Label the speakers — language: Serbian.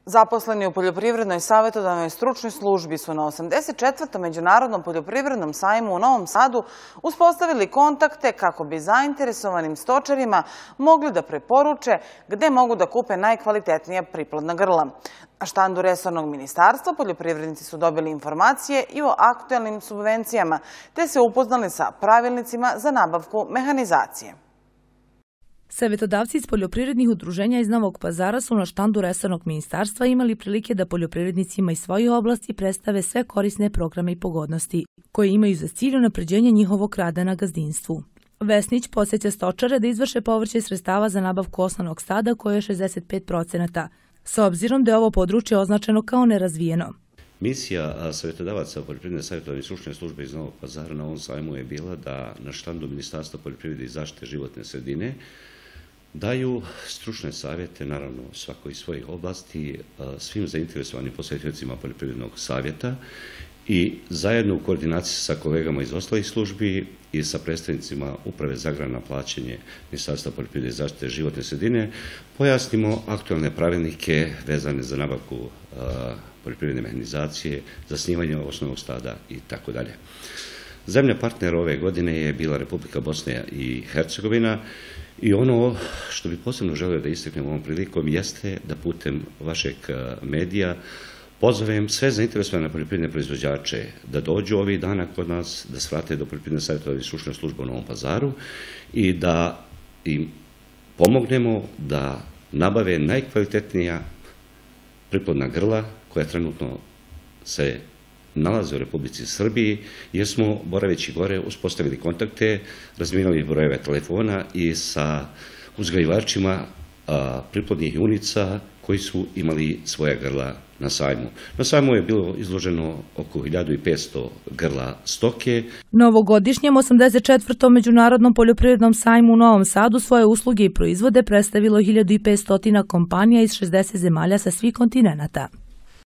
Speaker 1: Zaposleni u Poljoprivrednoj savjetodavnoj stručnoj službi su na 84. Međunarodnom poljoprivrednom sajmu u Novom Sadu uspostavili kontakte kako bi zainteresovanim stočarima mogli da preporuče gde mogu da kupe najkvalitetnija priplodna grla. Na štandu resornog ministarstva poljoprivrednici su dobili informacije i o aktuelnim subvencijama, te se upoznali sa pravilnicima za nabavku mehanizacije.
Speaker 2: Savjetodavci iz poljoprivrednih udruženja iz Novog Pazara su na štandu resornog ministarstva imali prilike da poljoprivrednicima iz svojih oblasti predstave sve korisne programe i pogodnosti, koje imaju za cilj unapređenje njihovog rada na gazdinstvu. Vesnić podsjeća stočare da izvrše povraćaj sredstava za nabavku osnovnog stada koje je 65%, s obzirom da je ovo područje označeno kao nerazvijeno.
Speaker 3: Misija savjetodavaca Poljoprivredne savjetodavne stručne službe iz Novog Pazara na ovom sajmu je bila da na štandu Ministarstva poljoprivrede i zaštite životne sredine daju stručne savjete, naravno svako iz svojih oblasti, svim zainteresovanim posjetiocima poljoprivrednog savjeta i zajedno u koordinaciji sa kolegama iz ostalih službi i sa predstavnicima Uprave za agrarna plaćanje Ministarstva poljoprivrede i zaštite životne sredine pojasnimo aktualne pravilnike vezane za nabavku poljoprivredne mehanizacije, zasnivanje osnovnog stada i tako dalje. Zemlja partner ove godine je bila Republika Bosna i Hercegovina i ono što bi posebno želio da istaknem ovom prilikom jeste da putem vašeg medija pozovem sve zainteresovane poljoprivredne proizvođače da dođu ovih dana kod nas, da svrate do Poljoprivredne savjetodavne stručne službe u Novom Pazaru i da im pomognemo da nabave najkvalitetnija priplodna grla koja trenutno se nalaze u Republici Srbiji, jer smo, boraveći gore, uspostavili kontakte, razmijenili brojeve telefona i sa uzgajivačima priplodnih junica koji su imali svoja grla na sajmu. Na sajmu je bilo izloženo oko 1500 grla stoke.
Speaker 2: Na ovogodišnjem 84. Međunarodnom poljoprivrednom sajmu u Novom Sadu svoje usluge i proizvode predstavilo 1500 kompanija iz 60 zemalja sa svih kontinenata.